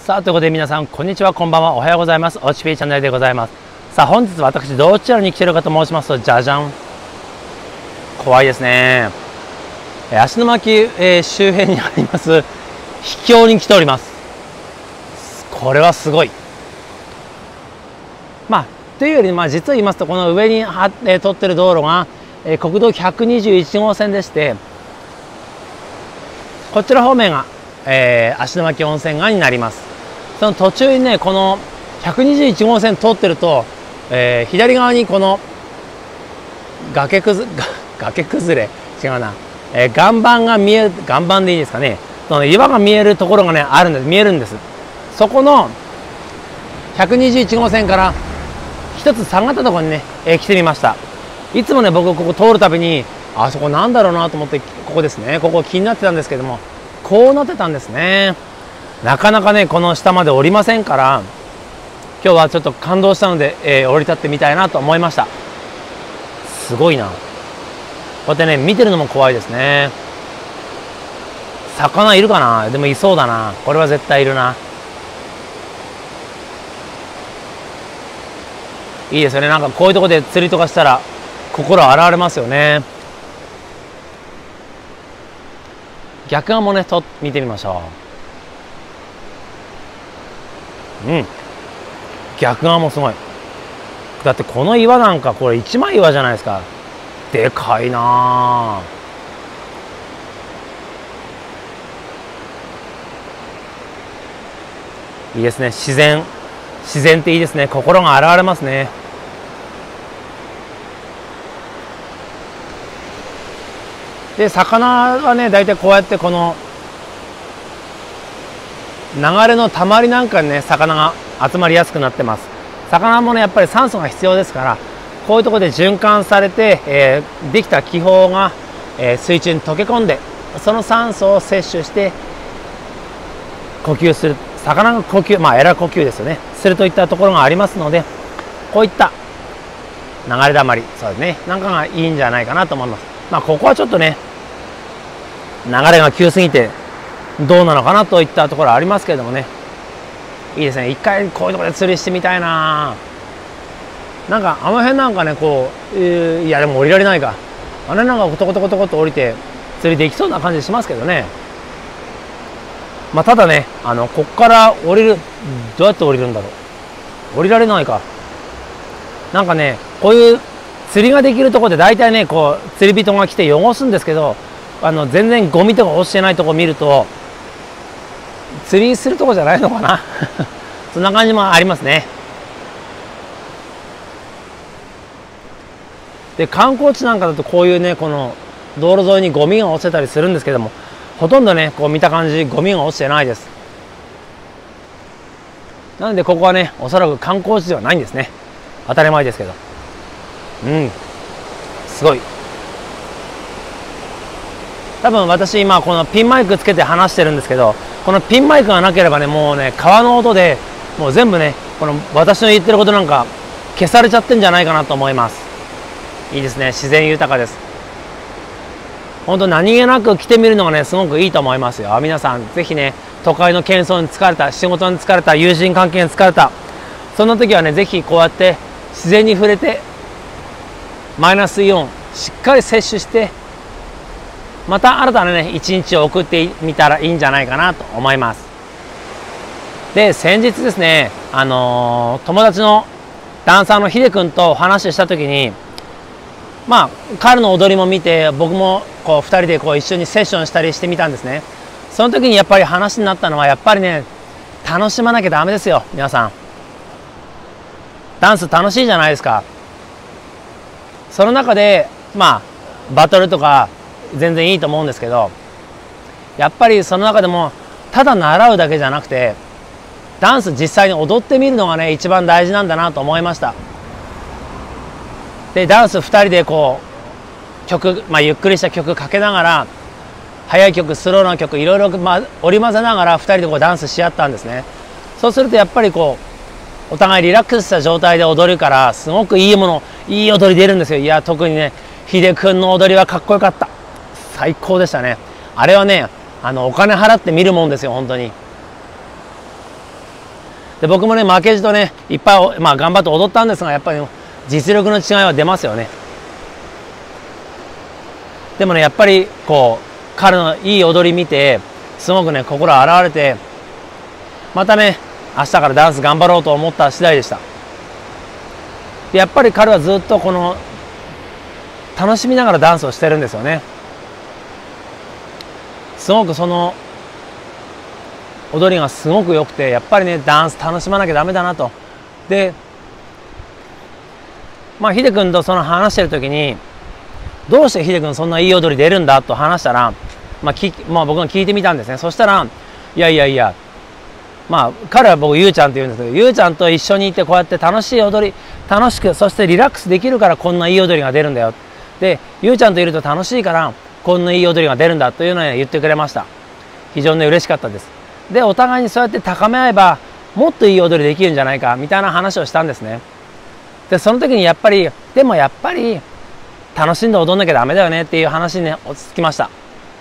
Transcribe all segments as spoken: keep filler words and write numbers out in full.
さあということで皆さんこんにちは、こんばんは、おはようございます。おちぴーチャンネルでございます。さあ本日私どちらに来ているかと申しますと、じゃじゃん、怖いですね。芦ノ牧、えー、周辺にあります秘境に来ております。これはすごい。まあというより、まあ、実を言いますと、この上には、えー、通っている道路が、えー、国道ひゃくにじゅういち号線でして、こちら方面が、えー、芦ノ牧温泉街になります。その途中にね、このひゃくにじゅういち号線通ってると、えー、左側にこの崖崩れ崖崩れ違うな、えー、岩盤が見える、岩盤でいいですかね、その岩が見えるところがねあるんです。見えるんです。そこのひゃくにじゅういち号線から一つ下がったところにね、えー、来てみました。いつもね、僕ここ通るたびにあそこなんだろうなと思って、ここですね、ここ気になってたんですけども、こうなってたんですね。なかなかねこの下まで降りませんから、今日はちょっと感動したので、えー、降り立ってみたいなと思いました。すごいな。こうやってね見てるのも怖いですね。魚いるかな。でもいそうだな。これは絶対いるな。いいですよね。なんかこういうとこで釣りとかしたら心洗われますよね。逆側もねと見てみましょう。うん、逆側もすごい。だってこの岩なんかこれ一枚岩じゃないですか。でかいなあ。いいですね。自然自然っていいですね。心が洗われますね。で魚はね、大体こうやってこの流れのたまりなんかにね魚が集まりやすくなってます。魚もねやっぱり酸素が必要ですから、こういうところで循環されて、えー、できた気泡が、えー、水中に溶け込んで、その酸素を摂取して呼吸する。魚が呼吸、まあエラ呼吸ですよね、するといったところがありますので、こういった流れだまり、そうですね、なんかがいいんじゃないかなと思います。まあここはちょっとね流れが急すぎてどうなのかなといったところはありますけれどもね、いいですね。一回こういうところで釣りしてみたいな。なんかあの辺なんかねこう、えー、いやでも降りられないか。あれなんかトコトコトコと降りて釣りできそうな感じしますけどね。まあただね、あのこっから降りる、どうやって降りるんだろう。降りられないか。なんかねこういう釣りができるところで大体ねこう釣り人が来て汚すんですけど、あの全然ゴミとか落ちてないとこ見ると釣りするとこじゃないのかなそんな感じもありますね。で観光地なんかだとこういうねこの道路沿いにゴミが落ちてたりするんですけども、ほとんどねこう見た感じゴミが落ちてないです。なのでここはねおそらく観光地ではないんですね。当たり前ですけど、うんすごい。多分私今このピンマイクつけて話してるんですけど、このピンマイクがなければねもうね川の音でもう全部ねこの私の言ってることなんか消されちゃってんじゃないかなと思います。いいですね。自然豊かです。本当何気なく来てみるのがねすごくいいと思いますよ。皆さんぜひね、都会の喧騒に疲れた、仕事に疲れた、友人関係に疲れた、そんな時はねぜひこうやって自然に触れてマイナスイオンしっかり摂取して、また新たなね一日を送ってみたらいいんじゃないかなと思います。で先日ですね、あのー、友達のダンサーのヒデ君とお話しした時に、まあ彼の踊りも見て僕もこうふたりでこう一緒にセッションしたりしてみたんですね。その時にやっぱり話になったのは、やっぱりね楽しまなきゃダメですよ。皆さんダンス楽しいじゃないですか。その中でまあバトルとか全然いいと思うんですけど、やっぱりその中でもただ習うだけじゃなくてダンス実際に踊ってみるのがね一番大事なんだなと思いました。でダンスふたりでこう曲、まあ、ゆっくりした曲かけながら、速い曲スローな曲いろいろ、ま、織り交ぜながらふたりでこうダンスし合ったんですね。そうするとやっぱりこうお互いリラックスした状態で踊るから、すごくいいもの、いい踊り出るんですよ。いや特にねヒデ君の踊りはかっこよかった。最高でしたね。あれはねあのお金払って見るもんですよ本当に。 で僕もね負けじとねいっぱい、まあ、頑張って踊ったんですが、やっぱり実力の違いは出ますよね。でもねやっぱりこう彼のいい踊り見てすごくね心洗われて、またね明日からダンス頑張ろうと思った次第でした。でやっぱり彼はずっとこの楽しみながらダンスをしてるんですよね。すごくその踊りがすごく良くて、やっぱりねダンス楽しまなきゃダメだなと。でまあヒデ君とその話してる時に、どうしてヒデ君そんないい踊り出るんだと話したら、まあきまあ、僕が聞いてみたんですね。そしたらいやいやいや、まあ彼は僕ゆうちゃんって言うんですけど、ゆうちゃんと一緒にいてこうやって楽しい踊り、楽しくそしてリラックスできるからこんないい踊りが出るんだよ。でゆうちゃんといると楽しいからこんないい踊りが出るんだというのを言ってくれました。非常に嬉しかったです。でお互いにそうやって高め合えばもっといい踊りできるんじゃないかみたいな話をしたんですね。でその時にやっぱりでもやっぱり楽しんで踊んなきゃダメだよねっていう話に、ね、落ち着きました。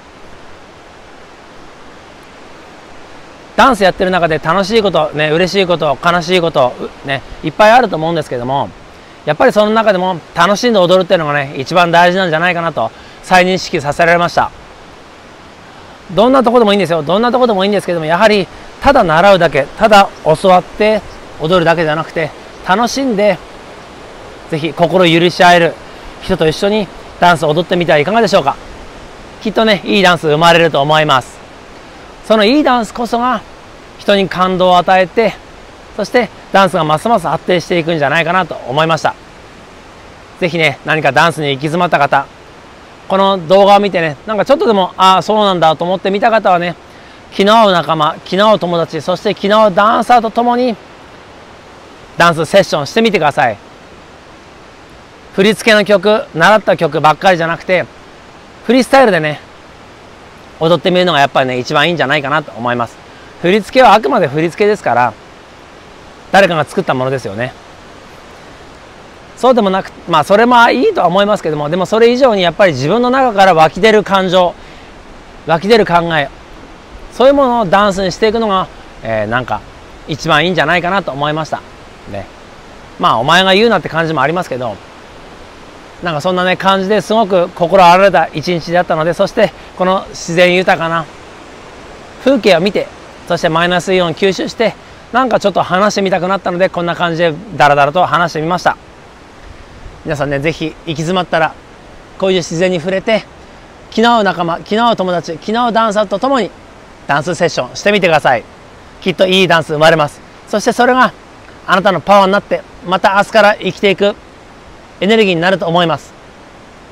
ダンスやってる中で楽しいことね、嬉しいこと、悲しいことねいっぱいあると思うんですけども、やっぱりその中でも楽しんで踊るっていうのがね一番大事なんじゃないかなと再認識させられました。どんなとこでもいいんですよ。どんなとこでもいいんですけども、やはりただ習うだけ、ただ教わって踊るだけじゃなくて、楽しんでぜひ心許し合える人と一緒にダンスを踊ってみてはいかがでしょうか。きっとねいいダンス生まれると思います。そのいいダンスこそが人に感動を与えて、そしてダンスがますます発展していくんじゃないかなと思いました。ぜひね何かダンスに行き詰まった方、この動画を見てねなんかちょっとでもああそうなんだと思って見た方はね、気の合う仲間、気の合う友達、そして気の合うダンサーと共にダンスセッションしてみてください。振り付けの曲、習った曲ばっかりじゃなくてフリースタイルでね踊ってみるのがやっぱりね一番いいんじゃないかなと思います。振り付けはあくまで振り付けですから、誰かが作ったものですよね。そうでもなく、まあそれもいいとは思いますけども、でもそれ以上にやっぱり自分の中から湧き出る感情、湧き出る考え、そういうものをダンスにしていくのが、えー、なんか一番いいんじゃないかなと思いましたね。まあお前が言うなって感じもありますけど、なんかそんなね感じですごく心洗われた一日だったので、そしてこの自然豊かな風景を見て、そしてマイナスイオンを吸収して、なんかちょっと話してみたくなったので、こんな感じでダラダラと話してみました。皆さんね是非行き詰まったらこういう自然に触れて、気の合う仲間、気の合う友達、気の合うダンサーと共にダンスセッションしてみてください。きっといいダンス生まれます。そしてそれがあなたのパワーになって、また明日から生きていくエネルギーになると思います。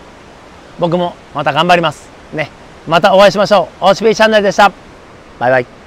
僕もまた頑張りますね。またお会いしましょう。オーチピーチャンネルでした。バイバイ。